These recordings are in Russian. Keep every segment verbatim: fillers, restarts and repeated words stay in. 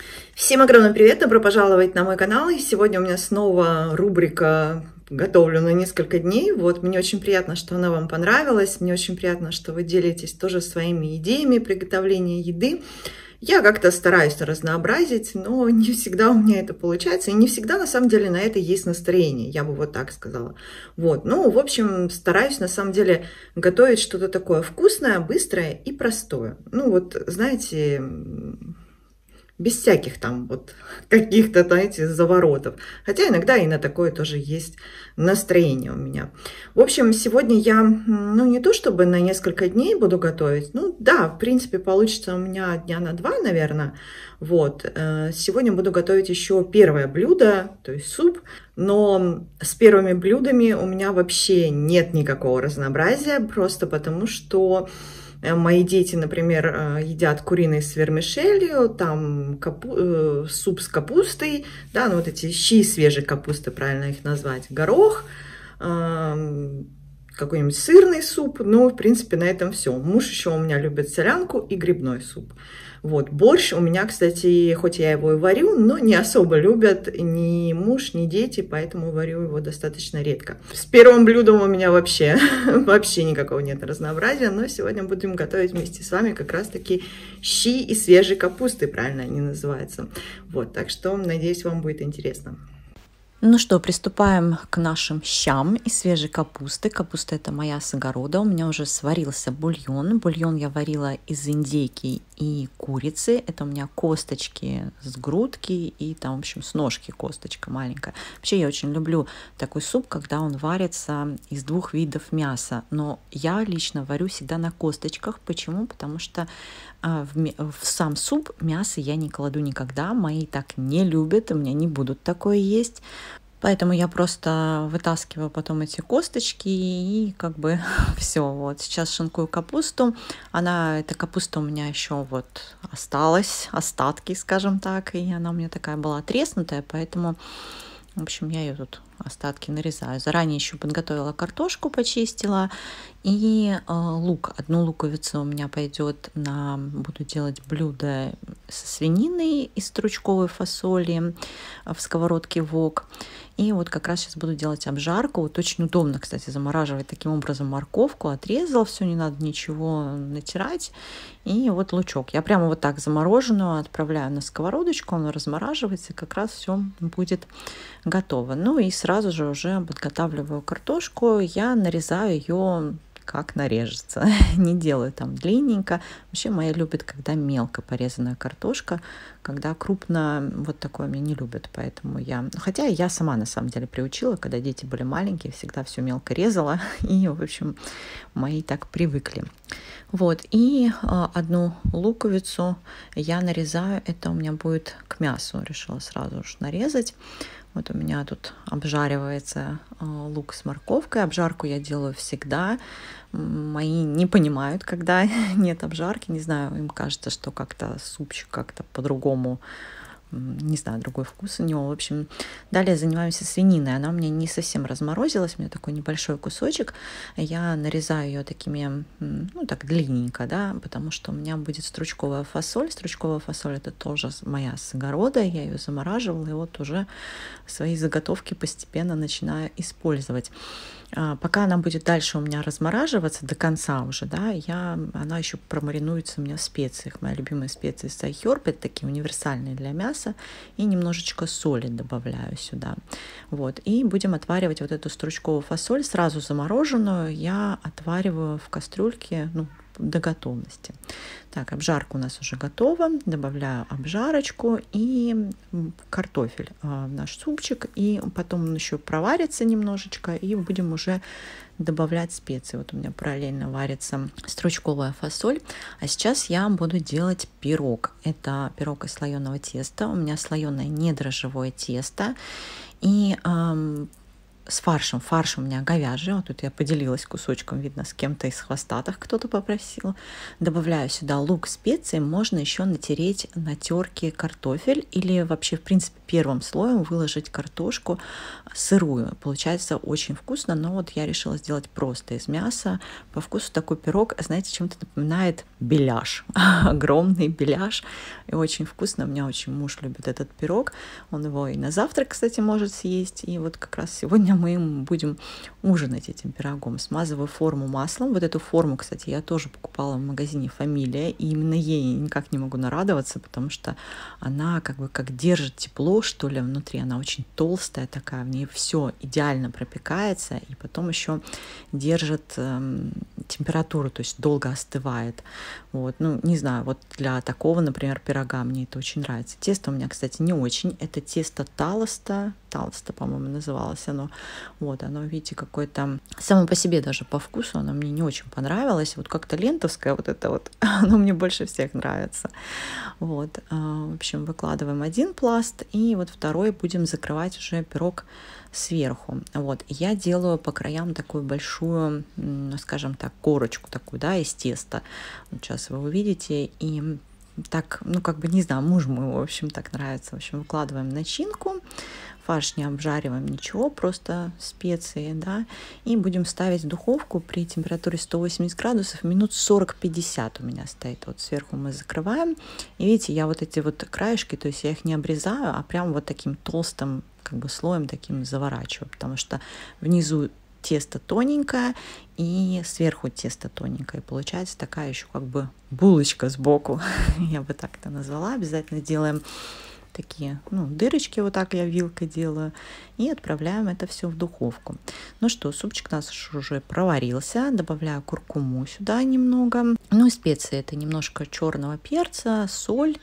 Всем огромный привет, добро пожаловать на мой канал. И сегодня у меня снова рубрика «Готовлю на несколько дней». Вот, мне очень приятно, что она вам понравилась. Мне очень приятно, что вы делитесь тоже своими идеями приготовления еды. Я как-то стараюсь разнообразить, но не всегда у меня это получается. И не всегда, на самом деле, на это есть настроение, я бы вот так сказала. Вот, ну, в общем, стараюсь, на самом деле, готовить что-то такое вкусное, быстрое и простое. Ну, вот, знаете, без всяких там вот каких-то, знаете, заворотов. Хотя иногда и на такое тоже есть настроение у меня. В общем, сегодня я, ну, не то чтобы на несколько дней буду готовить. Ну, да, в принципе, получится у меня дня на два, наверное. Вот. Сегодня буду готовить еще первое блюдо, то есть суп. Но с первыми блюдами у меня вообще нет никакого разнообразия. Просто потому, что мои дети, например, едят куриный с вермишелью, там капу... суп с капустой, да, ну вот эти щи свежей капусты, правильно их назвать, горох, какой-нибудь сырный суп. Ну, в принципе, на этом все. Муж еще у меня любит солянку и грибной суп. Вот, борщ у меня, кстати, хоть я его и варю, но не особо любят ни муж, ни дети, поэтому варю его достаточно редко. С первым блюдом у меня вообще, вообще никакого нет разнообразия, но сегодня будем готовить вместе с вами как раз-таки щи из свежей капусты, правильно они называются. Вот, так что, надеюсь, вам будет интересно. Ну что, приступаем к нашим щам из свежей капусты. Капуста — это моя с огорода. У меня уже сварился бульон. Бульон я варила из индейки и курицы. Это у меня косточки с грудки и там, в общем, с ножки косточка маленькая. Вообще я очень люблю такой суп, когда он варится из двух видов мяса. Но я лично варю всегда на косточках. Почему? Потому что в, в сам суп мясо я не кладу никогда. Мои так не любят, у меня не будут такое есть. Поэтому я просто вытаскиваю потом эти косточки и как бы все. Вот сейчас шинкую капусту. Она, эта капуста у меня еще вот осталась, остатки, скажем так. И она у меня такая была треснутая, поэтому, в общем, я ее тут остатки нарезаю. Заранее еще подготовила картошку, почистила. И э, лук. Одну луковицу у меня пойдет на... Буду делать блюдо со свининой из стручковой фасоли в сковородке вок. И вот как раз сейчас буду делать обжарку. Вот очень удобно, кстати, замораживать таким образом морковку. Отрезал, все, не надо ничего натирать. И вот лучок. Я прямо вот так замороженную отправляю на сковородочку. Он размораживается, и как раз все будет готово. Ну и сразу же уже подготавливаю картошку. Я нарезаю ее как нарежется. Не делаю там длинненько. Вообще моя любит, когда мелко порезанная картошка. Когда крупно, вот такое мне не любят. Поэтому я... Хотя я сама на самом деле приучила, когда дети были маленькие, всегда все мелко резала. И, в общем, мои так привыкли. Вот. И э, одну луковицу я нарезаю. Это у меня будет к мясу. Решила сразу же нарезать. Вот у меня тут обжаривается э, лук с морковкой. Обжарку я делаю всегда. Мои не понимают, когда нет обжарки. Не знаю, им кажется, что как-то супчик как-то по-другому, не знаю, другой вкус у него. В общем, далее занимаемся свининой. Она у меня не совсем разморозилась. У меня такой небольшой кусочек. Я нарезаю ее такими, ну, так длинненько, да, потому что у меня будет стручковая фасоль. Стручковая фасоль — это тоже моя с огорода. Я ее замораживала, и вот уже свои заготовки постепенно начинаю использовать. Пока она будет дальше у меня размораживаться до конца уже, да, я, она еще промаринуется у меня в специях. Моя любимая специя сайхёрб, это такие универсальные для мяса, и немножечко соли добавляю сюда. Вот, и будем отваривать вот эту стручковую фасоль, сразу замороженную, я отвариваю в кастрюльке, ну, до готовности. Так, обжарка у нас уже готова. Добавляю обжарочку и картофель в наш супчик. И потом он еще проварится немножечко, и будем уже добавлять специи. Вот у меня параллельно варится стручковая фасоль. А сейчас я буду делать пирог. Это пирог из слоеного теста. У меня слоеное недрожжевое тесто. И эм, с фаршем. Фарш у меня говяжий. Вот тут я поделилась кусочком, видно, с кем-то из хвостатых кто-то попросил. Добавляю сюда лук, специи. Можно еще натереть на терке картофель или вообще, в принципе, первым слоем выложить картошку сырую. Получается очень вкусно, но вот я решила сделать просто из мяса. По вкусу такой пирог, знаете, чем-то напоминает беляш. Огромный беляш. И очень вкусно. У меня очень муж любит этот пирог. Он его и на завтрак, кстати, может съесть. И вот как раз сегодня мы им будем ужинать этим пирогом. Смазываю форму маслом. Вот эту форму, кстати, я тоже покупала в магазине «Фамилия». И именно ей никак не могу нарадоваться, потому что она как бы как держит тепло, что ли, внутри. Она очень толстая такая, в ней все идеально пропекается. И потом еще держит эм, температуру, то есть долго остывает. Вот. Ну, не знаю, вот для такого, например, пирога мне это очень нравится. Тесто у меня, кстати, не очень. Это тесто талоста. Талоста, по-моему, называлось оно. Вот, оно, видите, какое-то... Само по себе даже по вкусу оно мне не очень понравилось. Вот как-то лентовское вот это вот, оно мне больше всех нравится. Вот, в общем, выкладываем один пласт, и вот второй будем закрывать уже пирог сверху. Вот, я делаю по краям такую большую, скажем так, корочку такую, да, из теста. Вот сейчас вы увидите, и так, ну, как бы, не знаю, мужу моему, в общем, так нравится. В общем, выкладываем начинку, фарш не обжариваем ничего, просто специи, да, и будем ставить в духовку при температуре сто восемьдесят градусов минут сорок-пятьдесят у меня стоит. Вот сверху мы закрываем, и видите, я вот эти вот краешки, то есть я их не обрезаю, а прям вот таким толстым, как бы, слоем таким заворачиваю, потому что внизу тесто тоненькое и сверху тесто тоненькое. И получается такая еще как бы булочка сбоку. Я бы так это назвала. Обязательно делаем такие, ну, дырочки, вот так я вилкой делаю, и отправляем это все в духовку. Ну что, супчик у нас уже проварился. Добавляю куркуму сюда немного. Ну и специи. Это немножко черного перца, соль.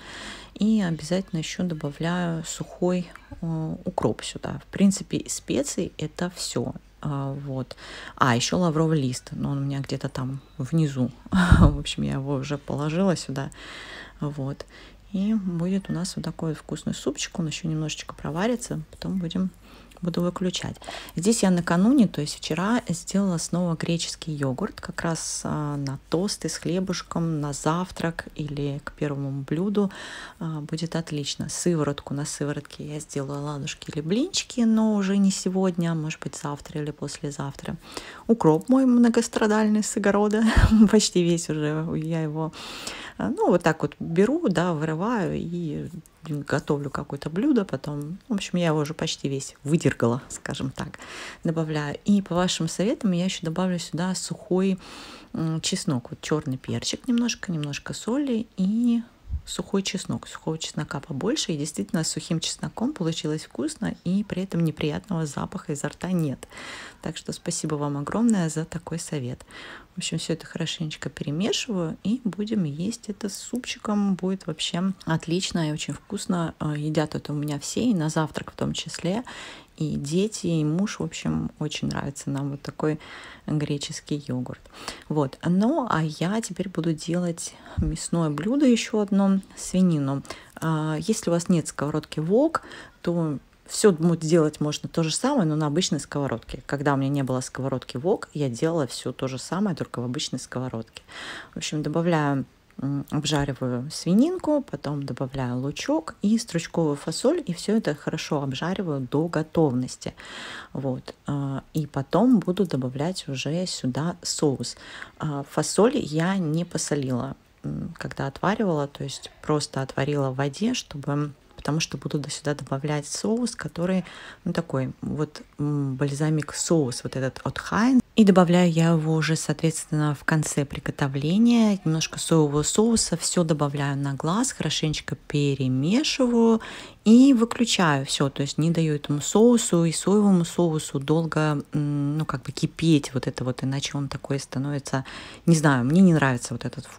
И обязательно еще добавляю сухой э, укроп сюда. В принципе, специи это все. А, вот. А, еще лавровый лист. Но он у меня где-то там внизу. В общем, я его уже положила сюда. Вот. И будет у нас вот такой вкусный супчик. Он еще немножечко проварится. Потом будем, буду выключать. Здесь я накануне, то есть вчера, сделала снова греческий йогурт. Как раз а, на тосты с хлебушком, на завтрак или к первому блюду а, будет отлично. Сыворотку на сыворотке я сделаю оладушки или блинчики, но уже не сегодня, может быть завтра или послезавтра. Укроп мой многострадальный с огорода. Почти весь уже я его... Ну, вот так вот беру, да, вырываю и готовлю какое-то блюдо потом. В общем, я его уже почти весь выдергала, скажем так. Добавляю. И по вашим советам я еще добавлю сюда сухой чеснок. Вот черный перчик немножко, немножко соли и сухой чеснок. Сухого чеснока побольше. И действительно, с сухим чесноком получилось вкусно, и при этом неприятного запаха изо рта нет. Так что спасибо вам огромное за такой совет. В общем, все это хорошенечко перемешиваю, и будем есть это с супчиком. Будет вообще отлично и очень вкусно. Едят это у меня все, и на завтрак в том числе. И дети, и муж, в общем, очень нравится нам вот такой греческий йогурт. Вот. Ну, а я теперь буду делать мясное блюдо еще одно, свинину. Если у вас нет сковородки вок, то все делать можно то же самое, но на обычной сковородке. Когда у меня не было сковородки вок, я делала все то же самое, только в обычной сковородке. В общем, добавляю, обжариваю свининку, потом добавляю лучок и стручковую фасоль, и все это хорошо обжариваю до готовности. Вот. И потом буду добавлять уже сюда соус. Фасоль я не посолила, когда отваривала, то есть просто отварила в воде, чтобы... потому что буду сюда добавлять соус, который, ну, такой вот бальзамик соус, вот этот от Хайнц. И добавляю я его уже, соответственно, в конце приготовления. Немножко соевого соуса, все добавляю на глаз, хорошенечко перемешиваю и выключаю все. То есть не даю этому соусу и соевому соусу долго, ну, как бы кипеть вот это вот, иначе он такой становится, не знаю, мне не нравится вот этот вкус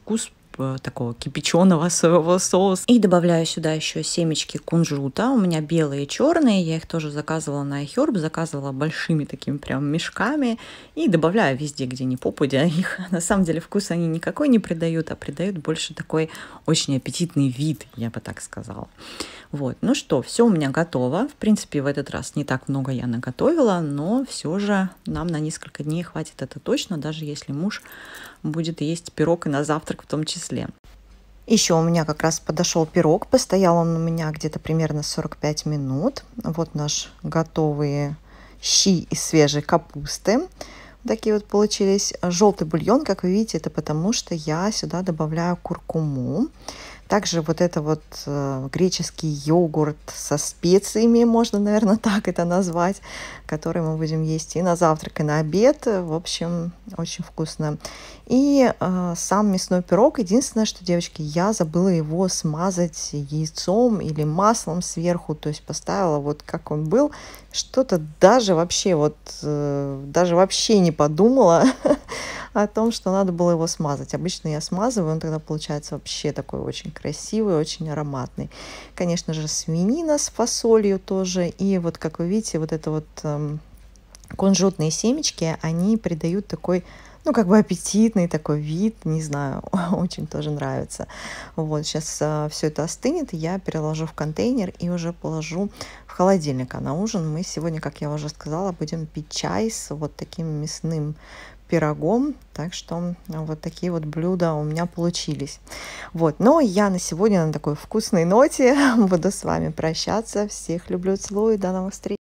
такого кипяченого соевого соуса. И добавляю сюда еще семечки кунжута. У меня белые и черные. Я их тоже заказывала на iHerb, заказывала большими такими прям мешками. И добавляю везде, где не попадя. Их на самом деле вкус они никакой не придают, а придают больше такой очень аппетитный вид, я бы так сказала. Вот, ну что, все у меня готово. В принципе, в этот раз не так много я наготовила, но все же нам на несколько дней хватит, это точно, даже если муж будет есть пирог и на завтрак в том числе. Еще у меня как раз подошел пирог, постоял он у меня где-то примерно сорок пять минут. Вот наш готовые щи из свежей капусты. Такие вот получились. Желтый бульон, как вы видите, это потому что я сюда добавляю куркуму. Также вот это вот э, греческий йогурт со специями, можно, наверное, так это назвать, который мы будем есть и на завтрак, и на обед. В общем, очень вкусно. И э, сам мясной пирог. Единственное, что, девочки, я забыла его смазать яйцом или маслом сверху. То есть поставила вот как он был. Что-то даже вообще вот, э, даже вообще не подумала о том, что надо было его смазать. Обычно я смазываю, он тогда получается вообще такой очень красивый, очень ароматный. Конечно же, свинина с фасолью тоже. И вот, как вы видите, вот это вот э, кунжутные семечки, они придают такой, ну, как бы аппетитный такой вид, не знаю, очень тоже нравится. Вот, сейчас э, все это остынет, я переложу в контейнер и уже положу в холодильник. А на ужин мы сегодня, как я уже сказала, будем пить чай с вот таким мясным пирогом, так что вот такие вот блюда у меня получились. Вот, но я на сегодня на такой вкусной ноте буду с вами прощаться. Всех люблю, целую, до новых встреч.